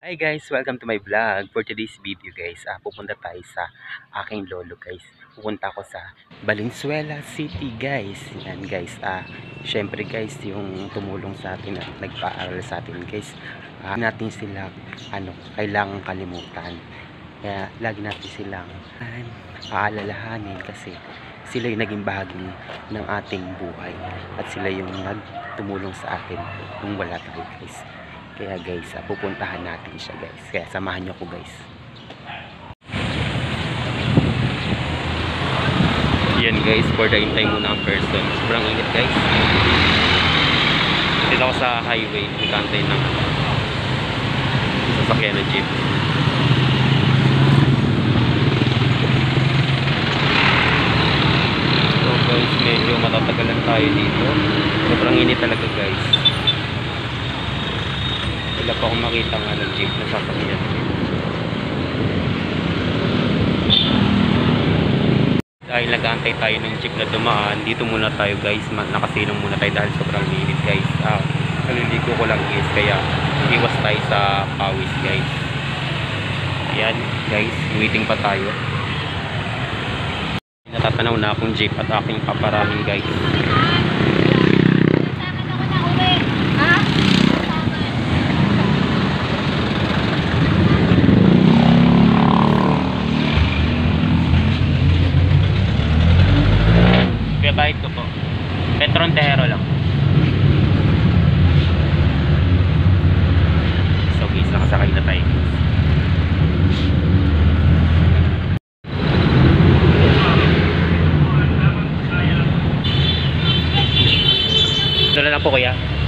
Hi guys, welcome to my vlog. For today's video guys, pupunta tayo sa aking lolo guys. Pupunta ako sa Valenzuela City guys. Yan guys, syempre guys, yung tumulong sa atin at nagpaaral sa atin guys. Natin sila, kailangan kalimutan. Kaya lagi natin silang aalalahanin kasi sila yung naging bahagi ng ating buhay. At sila yung nagtumulong sa atin nung wala tayo guys. Kaya guys, pupuntahan natin siya guys. Kaya samahan nyo ko guys. Yan guys, for the hintay muna ang person. Sobrang init guys. Dito ako sa highway. Nagkantay ng sasakyan ng jeep. So guys, medyo matatagalan tayo dito. Sobrang init talaga guys. Wala pa akong makita nga ng jeep na sasakyan. Dahil nag-aantay tayo ng jeep na dumaan, dito muna tayo guys. Nakasilong muna tayo dahil sobrang init guys. Kaliligo ko lang guys, kaya iwas tayo sa pawis guys. Ayan guys, waiting pa tayo. Natatanaw na akong jeep at aking paparahin guys. Kahit ko po Petron Tejero lang. So guys, nakasakay na tayo. Dala lang po kuya.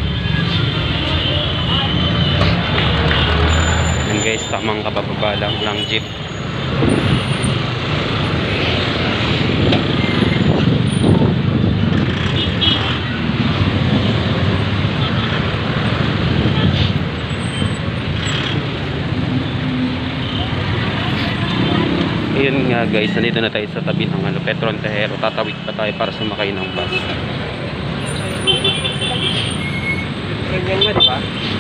Yan guys, tamang kabababa lang ng jeep. Ayun nga guys, nandito na tayo sa tabi ng Petron Tejero. Tatawid pa tayo para sumakay ng bus. Ganyan mo, diba?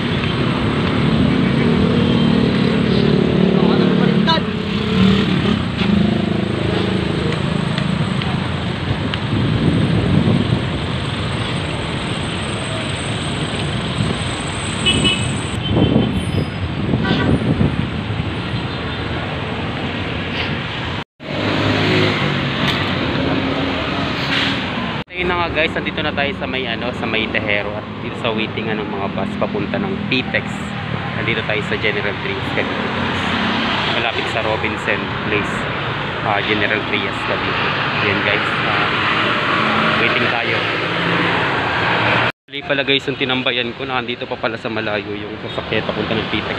Ayun na nga guys, nandito na tayo sa may Tejero at dito sa waiting ng mga bus papunta ng PTEX. Nandito tayo sa General Trias Cavite guys. Malapit sa Robinson Place, General Trias Cavite. Ayan guys, waiting tayo. Mali pala guys yung tinambayan ko, nandito pa pala sa malayo yung sasakyan papunta ng PTEX.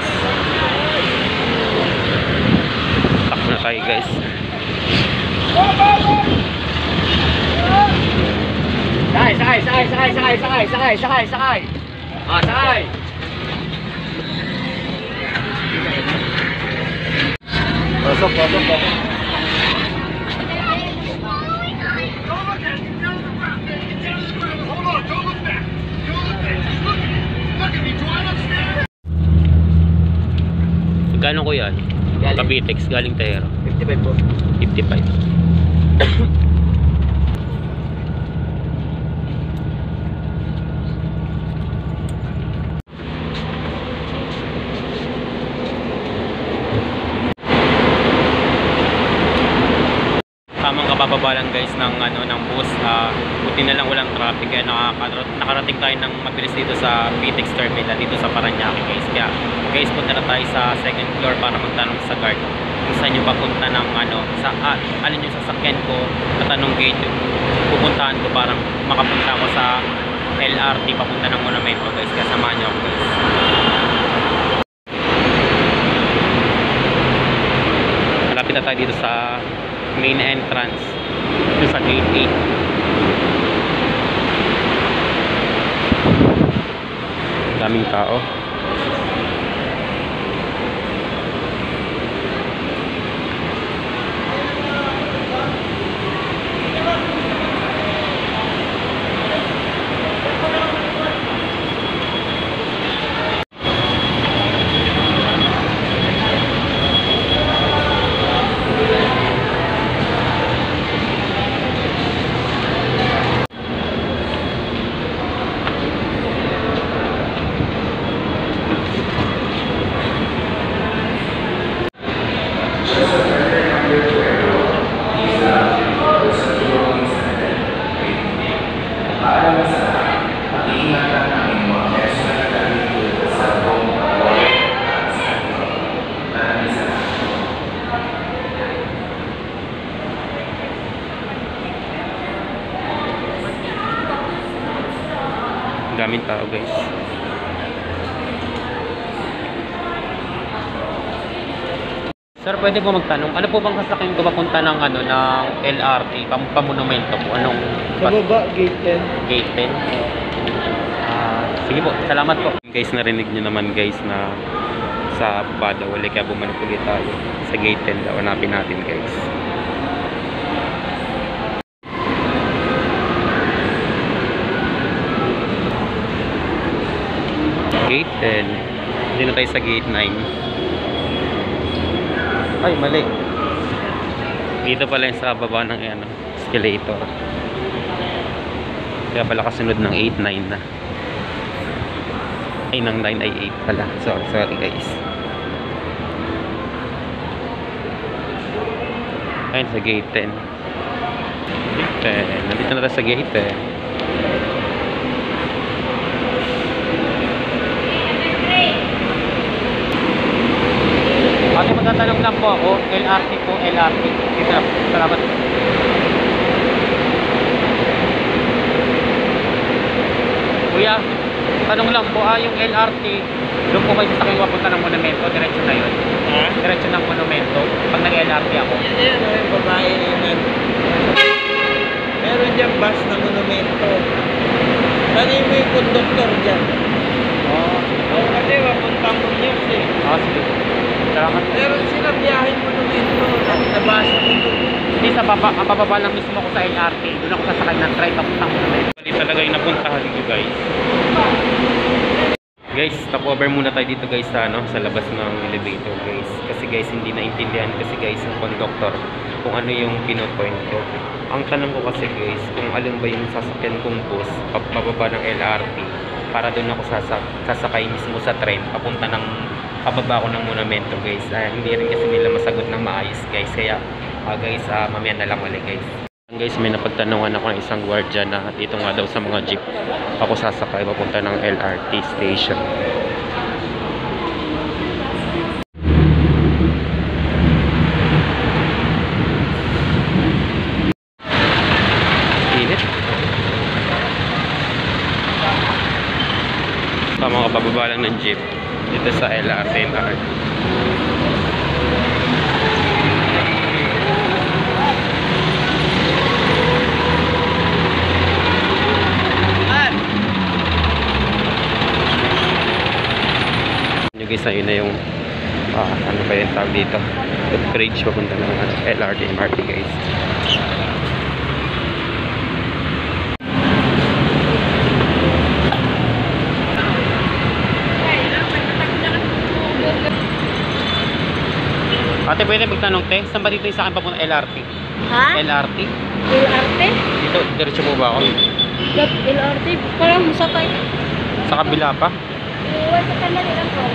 Takbo na tayo guys. Sakay. Sakay. Pasok. Magkano ko yan? Kapitex galing Tejero. 55 po. 55. Tamang kabababa lang guys ng bus. Buti na lang walang traffic, kaya nakarating tayo ng mabilis dito sa PTEX terminal dito sa Parañaque guys. Kaya guys, punta na tayo sa second floor para magtanong sa guard kung saan yung papunta ng alin yung sasakyan ko at anong gate yung pupuntahan ko para makapunta ko sa LRT papunta ng Monumento guys. Kaya samahan nyo ako guys. Malapit na tayo dito sa main entrance, dito sa gate 8. Daming tao. daming tao guys. Sir, pwede po magtanong, ano po bang sasakyan ko papunta ng ano ng LRT, pamonumento po? Anong Sa baba, gate 10. Gate 10? Sige po, salamat po. Guys, narinig nyo naman guys na sa baba daw, wala kaya bumalik ulit tayo. Sa gate 10 daw, hanapin natin guys. Gate 10. Hindi na tayo sa gate 9. Ay, mali. Dito pala yung sa baba ng ano, escalator. Kaya pala kasunod ng 8, 9 na. Ay, ng 9 ay 8 pala. Sorry guys. Ayun sa gate 10. Gate 10. Nandito na tayo sa gate 10. Ate, magtatanong lang po ako. LRT po, LRT. Dito lang. Salamat. Kuya, tanong lang po, yung LRT, doon po kayo sasakyan papunta ng monumento, diretso na yun. Ha? Diretso ng monumento, pag nag-LRT ako. Yan, yung babae yan. Meron dyan bus na monumento. Tanay mo yung conductor dyan. Oo, kasi papuntang mo news eh. Sige. Salamat. Meron sila biyaheng monumento. Nabasa mo doon. Hindi sa baba, ang bababa lang mismo ako sa LRT. Doon ako sasakay ng train papuntang monumento. Bali talaga yung napuntahan ko guys. Guys, stopover muna tayo dito guys sa labas ng elevator guys. Kasi guys, hindi naintindihan kasi guys ang conductor kung ano yung pinopoint ko. Ang tanong ko kasi guys, kung alin ba yung sasakyan kong bus pababa ng LRT para doon ako sasakay mismo sa train papunta ng pababa ko ng monumento guys. Hindi rin kasi nila masagot ng maayos guys. Kaya guys, mamaya na lang ulit guys. Guys, may napagtanungan ako ng isang guardia na dito nga daw sa mga jeep ako sasakay papunta ng LRT station. Init. Mga pababa lang ng jeep dito sa LRT na guys, ayun na yung ano ba yung tawag dito, footbridge papunta ng LRT MRT guys. Ate, pwede magtanong te, saan ba dito yung sa akin papunta LRT? Ha? LRT? LRT? Dito, diretso mo ba ako? LRT? Parang musakay. Sa kabila pa? Iwan sa kanila lang po.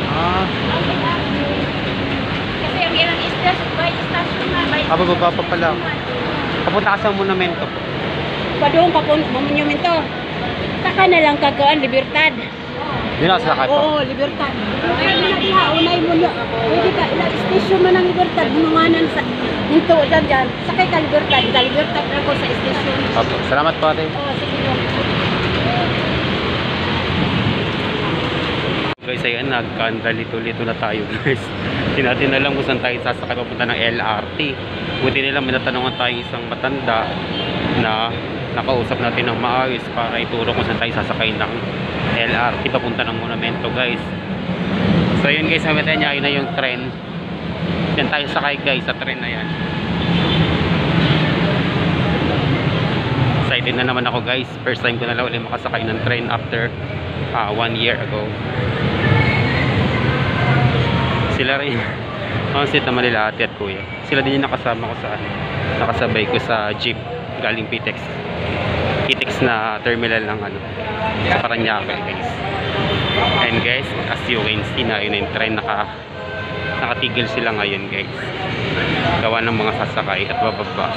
Kasi ang ilang station, by station na, by Bababa pa pala. Papunta ka sa monumento po. Padung ka po, monumento. Saka na lang kagaan, Libertad. Yun ako sasakay po. Oo, Libertad. Unay mo na. Pwede ka, ilang station mo ng Libertad, hununganan sa hinto dyan. Sakay ka Libertad. Libertad ako sa station. Opo, salamat po ate. Oo, sige po. Guys, ayan, nagkandalito-lito na tayo guys. Hindi natin alam kung saan tayo sasakay papunta ng LRT. Buti nila may natanungan tayo isang matanda na nakausap natin ng maayos para ituro kung saan tayo sasakay ng LRT papunta ng monumento guys. So yun guys, sabi niya, yun na yung tren. Yan tayo sakay guys sa tren na yan. Excited na naman ako guys. First time ko na lang ulit makasakay ng tren after 1 year ago. Sila rin ang sit naman nila ate at kuya. Sila din yung nakasama ko sa nakasabay ko sa jeep galing PTEX na terminal ng sa Paranaque guys. And guys, as you can see na yun yung train nakatigil sila ngayon guys. Gawa ng mga sasakay at bababa.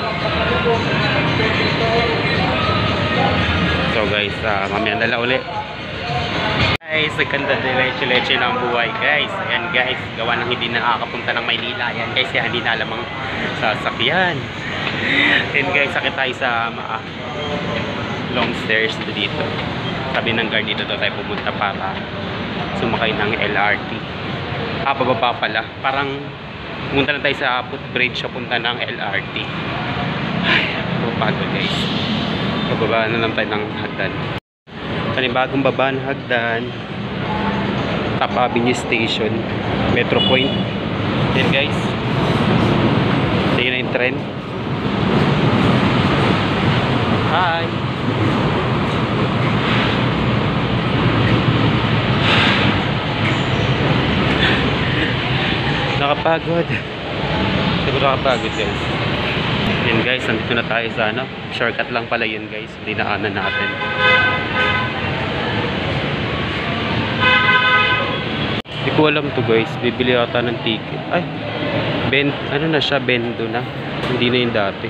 So guys, mamaya na lang ulit. Guys, ganda diretso-leche ng buhay guys. Ayan guys, gawa ng hindi nakakapunta ng Maynila. Ayan guys, hindi na alam ang sasakyan. And guys, sakit tayo sa long stairs dito. Sabi ng guard dito daw tayo pumunta para sumakay ng LRT. Pababa pala. Parang pumunta na tayo sa footbridge punta ng LRT. Ay, pagod guys. Pababa na lang tayo ng hagdan. Panibagong baba ng hagdan. Top Avenue Station, Metro Point. Yan guys. Ito na yung tren. Hi! Nakapagod. Siguro nakapagod guys. Yan guys, nandito na tayo sa ano. Shortcut lang pala yun guys. Dinaanan natin. Hindi ko alam to guys. Bibili ata ng ticket. Ay, ano na siya, bendo na. Hindi na yung dati.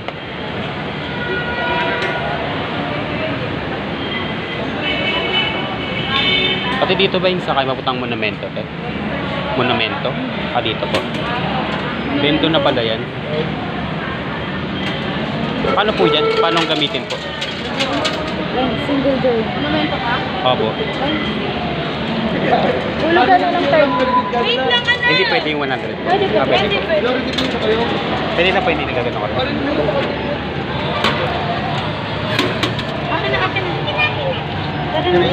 Pati dito ba yung sakay maputang monumento? Monumento? Dito po. Bendo na pala yan. Paano po yan? Paano gamitin po? Single door. Monumento ka? Opo. Ulo ka na ng third. Wait lang ka na! Hindi pwede yung 100. Pwede po. Pwede po. Pwede na pwede na gagawin ako. Akin na. Tara na.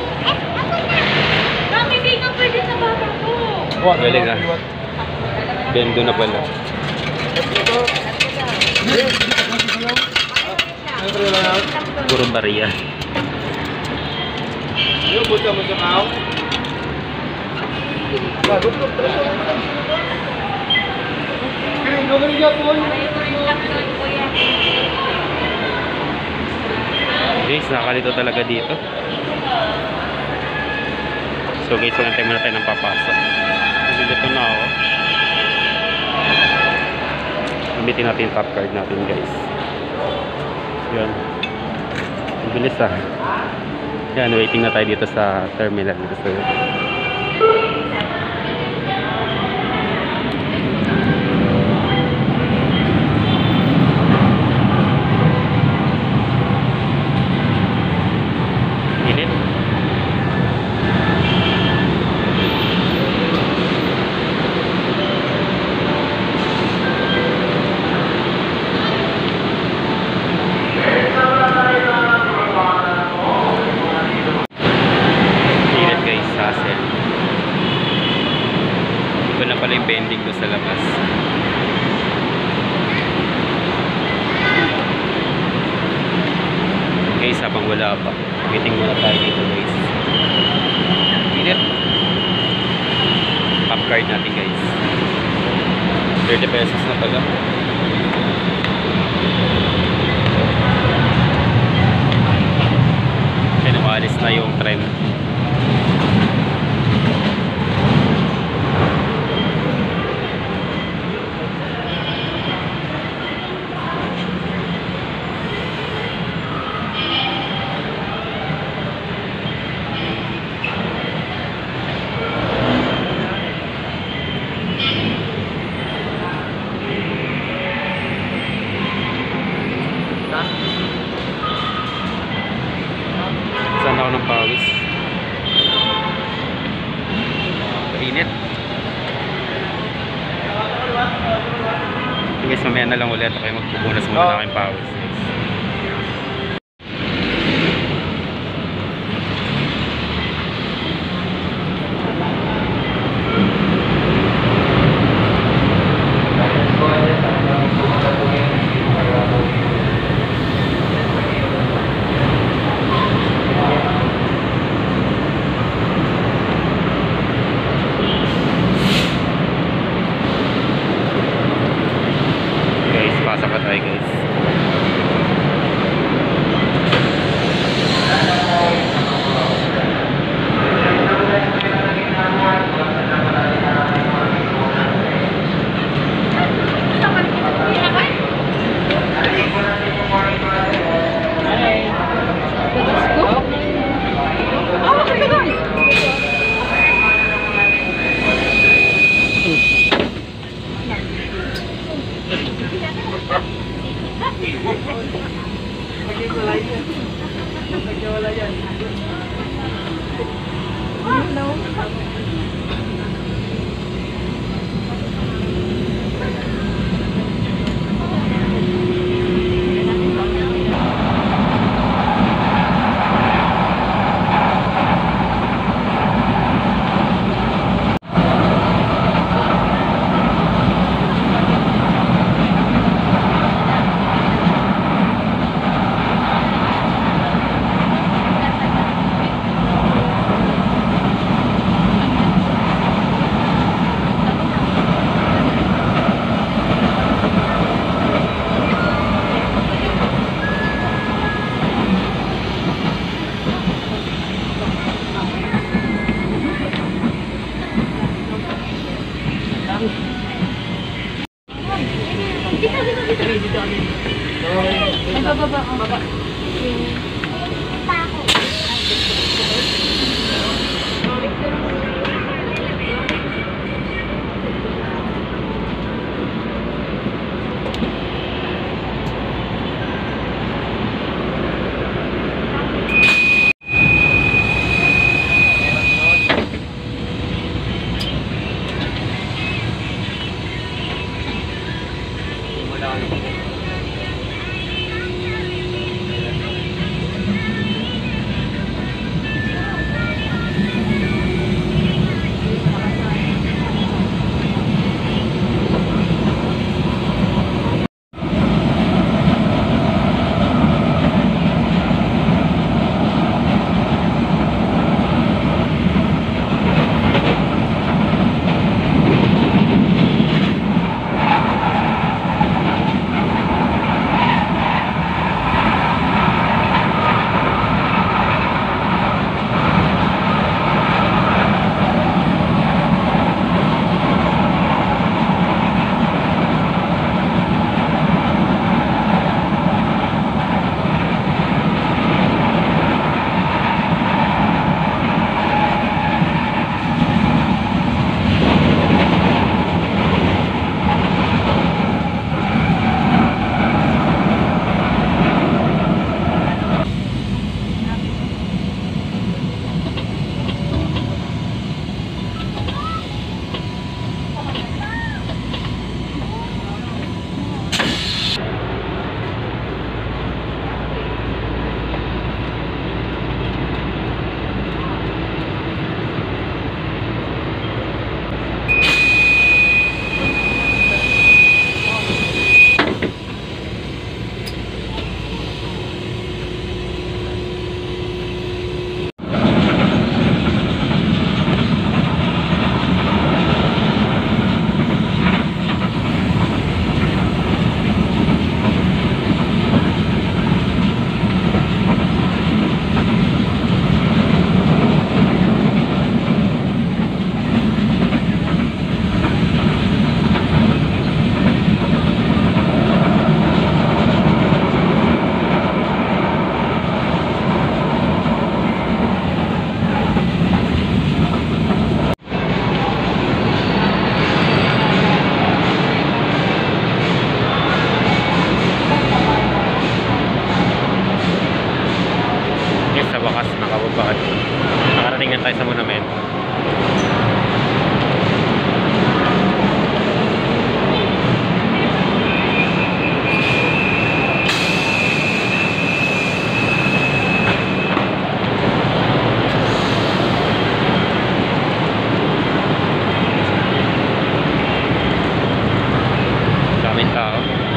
Mami, hindi ka pwede sa baba ko. Galing ah. Bendo na pala. Puro bariya. Guys, nakakalito talaga dito. So guys, wala muna tayo ng papasok. Dito na ako. Gamitin natin yung top card natin guys. Yan. Ang bilis ah. Yan, waiting na tayo dito sa terminal. So, init. Iba na pala yung pending ko sa labas. Guys, habang wala pa, waiting muna tayo dito guys. Init. Pop card natin guys. 30 pesos na pala. Kaya umalis na yung tren. Saan ako ng pawis? Init. Guys, mamaya na lang ulit ako yung magpupunas muna ng aking pawis. Pasok na tayo guys. Ay, baba. Sa wakas nakababa at nakarating na tayo sa monumento. Daming tao.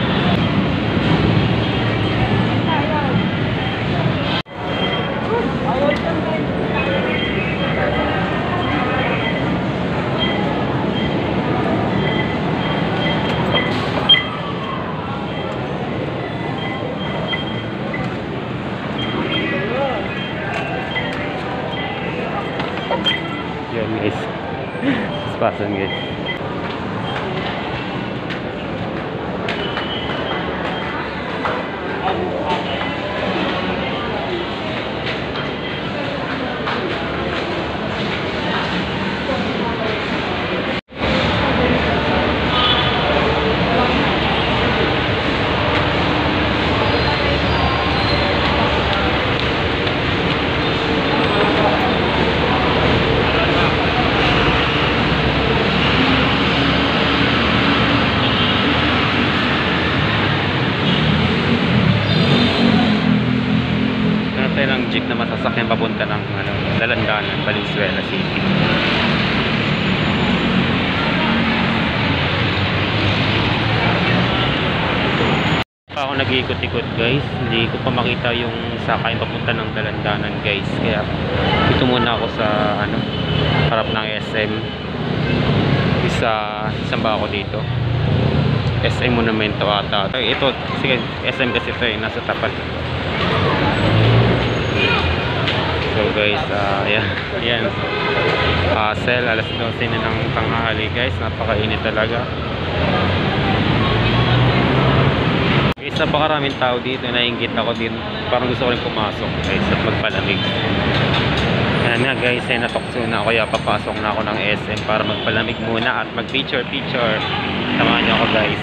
Yan guys. Paspasan guys. Ng jeep na masasakyan papunta ng Dalandanan, Valenzuela City. Pa ako nag-iikot-ikot guys, hindi ko pa makita yung sakay papunta ng Dalandanan guys, kaya dito muna ako sa harap ng SM. Isang ba ako dito? SM Monumento ata. Ito, sige, SM kasi ito nasa tapat. So guys, ayan, ayan. Sel, alas 12 na ng tanghali guys, napakainit talaga. Guys, napakaraming tao dito, naiinggit ako din. Parang gusto ko rin pumasok guys at magpalamig. Ayan nga guys, natokso na ako, kaya papasok na ako ng SM para magpalamig muna at mag picture. Samahan niyo ako guys.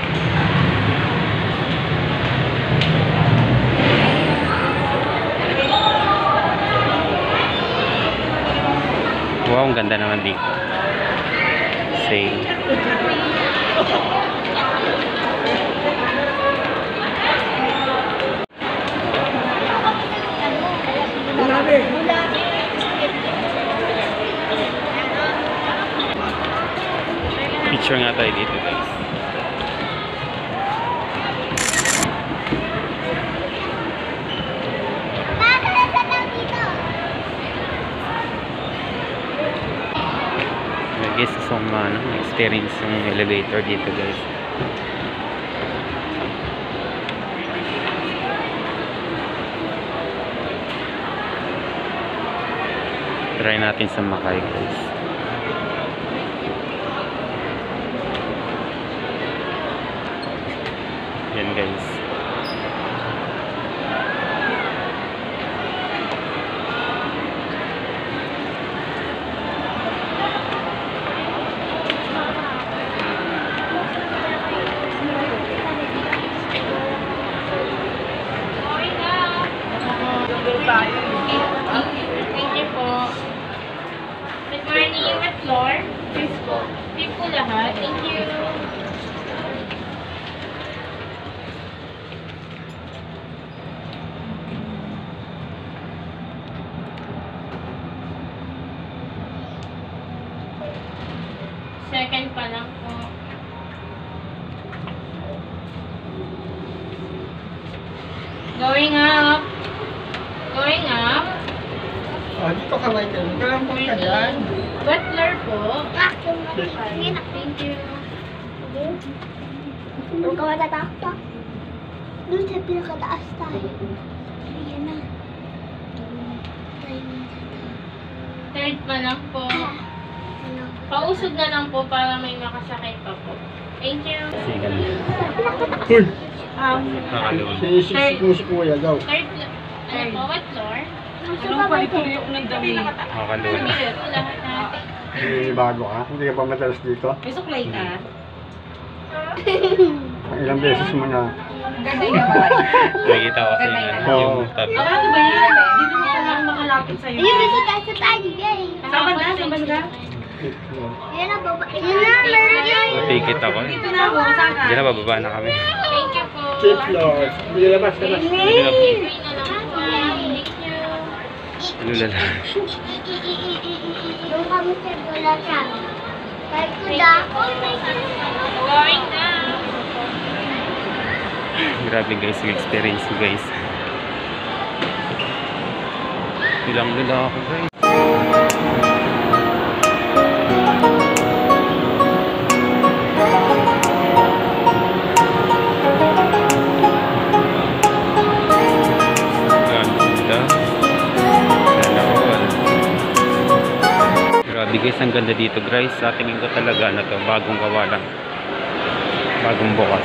Wow, ang ganda naman dito. Say. Picture nga tayo dito guys. Guys, gusto kong experience yung elevator dito guys. Try natin sa Makay guys. Yan guys. Thank you po. Good morning. What floor? Fifth po. Fifth po lahat. Thank you. Second pa lang po. Going up. Going up. Dito ka, Michael. Kailan po ka dyan? Butler po. Thank you. Huwag ka matatakpak. Doon sa pinakataas tayo. Ayan na. Third pa lang po. Ano? Pausog na lang po para may makasakay pa po. Thank you. Sigal. Uy! Nakaloon. Sinisip mo si Kuya daw. Third, ano po, what floor? Anong palito yung Nakaloon. Sige po lahat natin. Bago ka? Hindi ka pa madalas dito? May suklay ka? Ilang beses mo na. Nakikita ko kasi yung tabi. Ano ba yan? Dito na lang makalapit sa'yo. Ayun, may sitaas sa tayo, guys. Sa banda? Yan na, baba. Yan na, meron yan. Napikit ako. Dito na ako, saan ka? Hindi na, bababa na kami. Thank you po. Fifth floor. Hindi labas. Free na lang po. Thank you. Ano lala? Doon kami sa Bulacan. Kahit ko da. Going down. Grabe guys, yung experience ko guys. Bilang lala ako guys. Grabe guys, ang ganda dito guys. Sa tingin ko talaga na to, bagong gawa lang. Bagong bukas.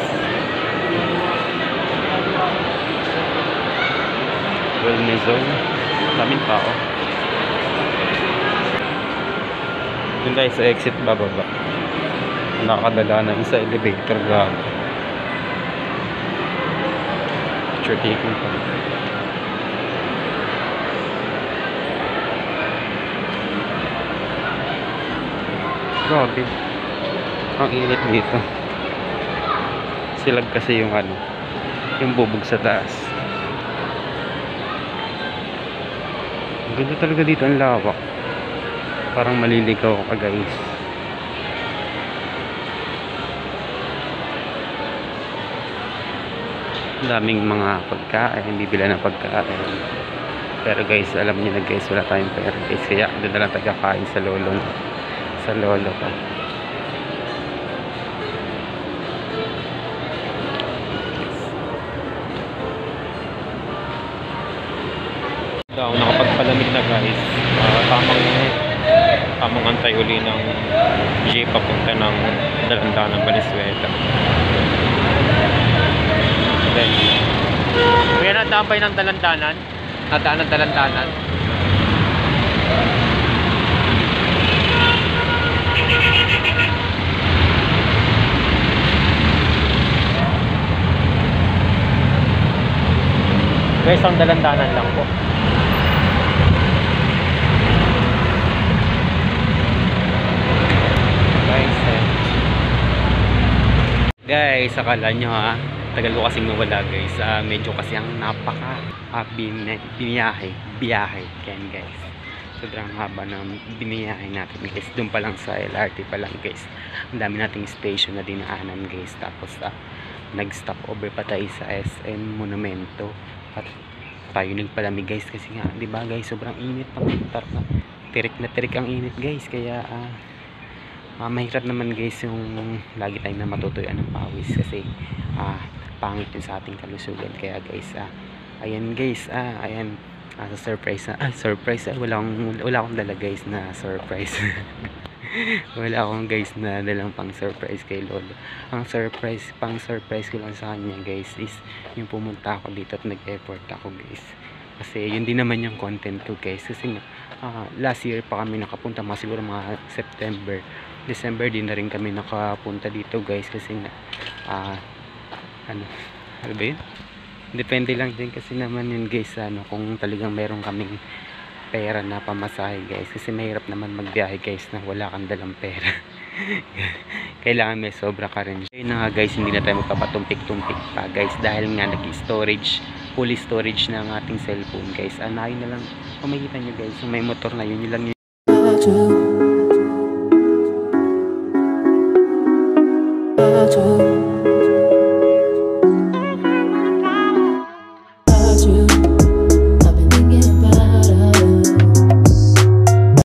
Wellness zone. Daming tao. Doon tayo sa exit bababa. Nakakadala na isa elevator gago. Picture taking pa. Grabe. Ang init dito. Silag kasi yung yung bubog sa taas. Ang ganda talaga dito, ang lawak. Parang maliligaw ka guys. Ang daming mga pagkain, bibila ng pagkain. Pero guys, alam niyo na guys, wala tayong pera guys. Kaya doon na lang tayo kakain sa lolo ko. Ito ako nakapagpalamig na sakay uli ng jeep papunta ng Dalandanan, Valenzuela. Then, kaya natambay ng Dalandanan. Nadaan ng Dalandanan. Guys, ang Dalandanan lang po. Guys, akala nyo ha, tagal ko kasing nawala guys. Medyo kasi ang napaka biyahe. Yan guys. Sobrang haba ng biniyahe natin guys. Doon pa lang sa LRT pa lang guys. Ang dami nating station na dinaanan guys. Tapos nag-stop over pa tayo sa SM Monumento. At tayo nagpalamig guys kasi nga, 'di ba guys, sobrang init pa. Tirik na tirik ang init guys. Kaya mahirap naman guys yung lagi tayong na matutuyan ng pawis kasi pangit yun sa ating kalusugan. Kaya guys, ayan guys, ayan, sa surprise wala akong dala guys na surprise. Wala akong guys na dalang pang surprise kay Lolo. Ang pang surprise ko lang sa kanya guys is yung pumunta ako dito at nag-effort ako guys, kasi yun din naman yung content ko guys. Kasi last year pa kami nakapunta, siguro mga December din na rin kami nakapunta dito guys, kasi nga ano ba yun, depende lang din kasi naman yun guys, kung talagang meron kaming pera na pamasahe guys, kasi mahirap naman magbiyahe guys na wala kang dalang pera. Kailangan may sobra ka rin. Ayun na nga guys, hindi na tayo magpapatumpik-tumpik pa guys, dahil nga fully storage na ang ating cellphone guys. Anayin na lang, kung makikita nyo guys, yung may motor na yun lang yun.